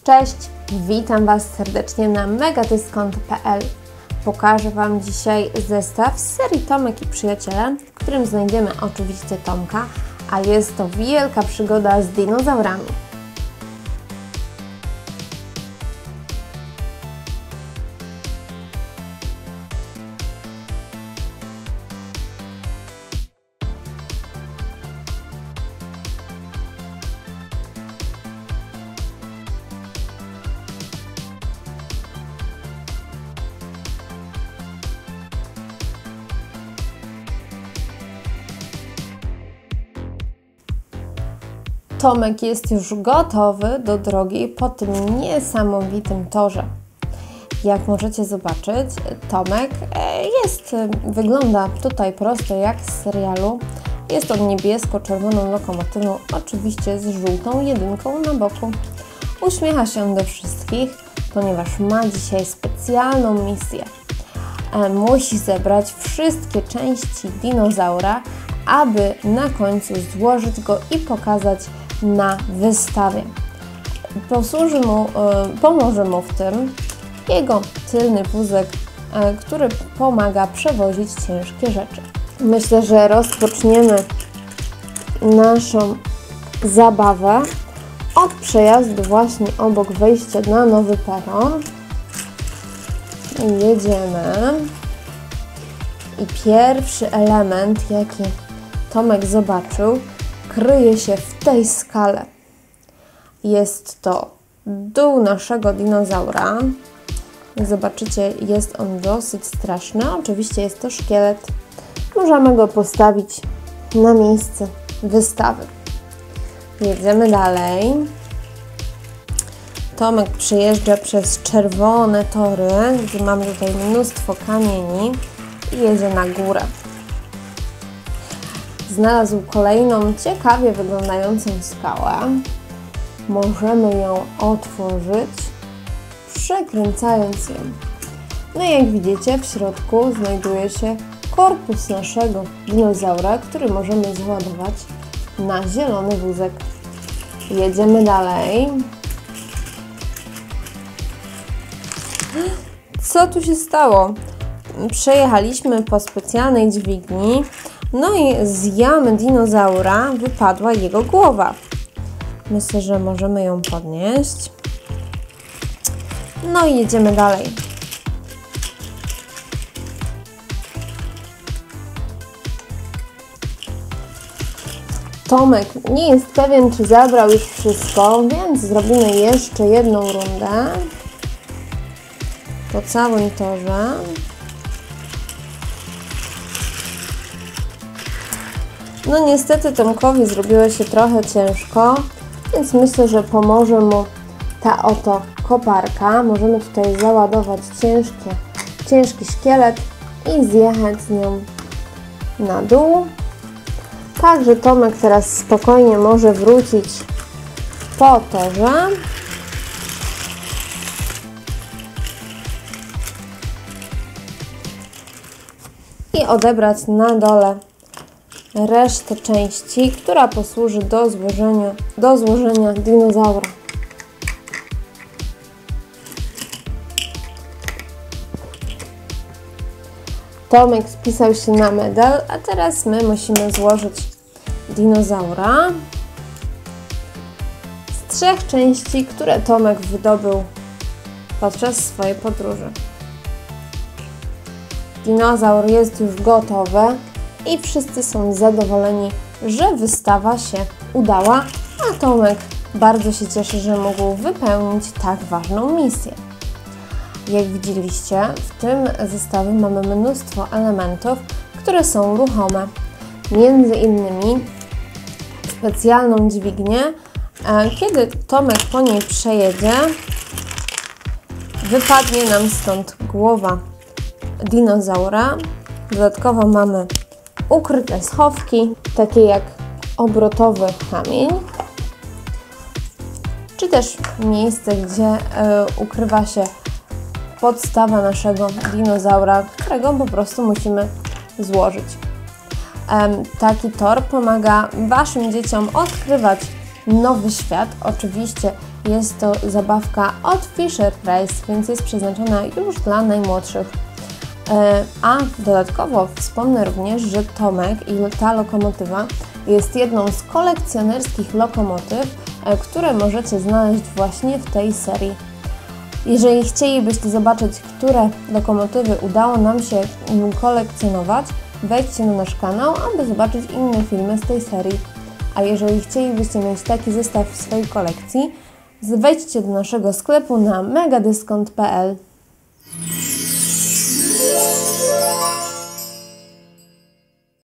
Cześć, witam Was serdecznie na megadyskont.pl. Pokażę Wam dzisiaj zestaw z serii Tomek i Przyjaciele, w którym znajdziemy oczywiście Tomka, a jest to wielka przygoda z dinozaurami. Tomek jest już gotowy do drogi po tym niesamowitym torze. Jak możecie zobaczyć, Tomek wygląda tutaj prosto jak z serialu. Jest on niebiesko-czerwoną lokomotywą, oczywiście z żółtą jedynką na boku. Uśmiecha się do wszystkich, ponieważ ma dzisiaj specjalną misję. Musi zebrać wszystkie części dinozaura, aby na końcu złożyć go i pokazać na wystawie. Pomoże mu w tym jego tylny wózek, który pomaga przewozić ciężkie rzeczy. Myślę, że rozpoczniemy naszą zabawę od przejazdu właśnie obok wejścia na nowy peron. Jedziemy. I pierwszy element, jaki Tomek zobaczył, kryje się w tej skale. Jest to dół naszego dinozaura. Jak zobaczycie, jest on dosyć straszny. Oczywiście jest to szkielet. Możemy go postawić na miejsce wystawy. Jedziemy dalej. Tomek przejeżdża przez czerwone tory, gdzie mamy tutaj mnóstwo kamieni i jedzie na górę. Znalazł kolejną ciekawie wyglądającą skałę. Możemy ją otworzyć, przekręcając ją. No i jak widzicie, w środku znajduje się korpus naszego dinozaura, który możemy załadować na zielony wózek. Jedziemy dalej. Co tu się stało? Przejechaliśmy po specjalnej dźwigni, no i z jamy dinozaura wypadła jego głowa. Myślę, że możemy ją podnieść. No i jedziemy dalej. Tomek nie jest pewien, czy zabrał już wszystko, więc zrobimy jeszcze jedną rundę po całym torze. No niestety Tomkowi zrobiło się trochę ciężko, więc myślę, że pomoże mu ta oto koparka. Możemy tutaj załadować ciężki szkielet i zjechać z nią na dół. Także Tomek teraz spokojnie może wrócić po torze. I odebrać na dole resztę części, która posłuży do złożenia dinozaura. Tomek spisał się na medal, a teraz my musimy złożyć dinozaura z 3 części, które Tomek wydobył podczas swojej podróży. Dinozaur jest już gotowy i wszyscy są zadowoleni, że wystawa się udała, a Tomek bardzo się cieszy, że mógł wypełnić tak ważną misję. Jak widzieliście, w tym zestawie mamy mnóstwo elementów, które są ruchome. Między innymi specjalną dźwignię. Kiedy Tomek po niej przejedzie, wypadnie nam stąd głowa dinozaura. Dodatkowo mamy ukryte schowki, takie jak obrotowy kamień, czy też miejsce, gdzie ukrywa się podstawa naszego dinozaura, którego po prostu musimy złożyć. Taki tor pomaga Waszym dzieciom odkrywać nowy świat. Oczywiście Jest to zabawka od Fisher-Price, więc jest przeznaczona już dla najmłodszych. A dodatkowo wspomnę również, że Tomek i ta lokomotywa jest jedną z kolekcjonerskich lokomotyw, które możecie znaleźć właśnie w tej serii. Jeżeli chcielibyście zobaczyć, które lokomotywy udało nam się kolekcjonować, wejdźcie na nasz kanał, aby zobaczyć inne filmy z tej serii. A jeżeli chcielibyście mieć taki zestaw w swojej kolekcji, wejdźcie do naszego sklepu na megadyskont.pl.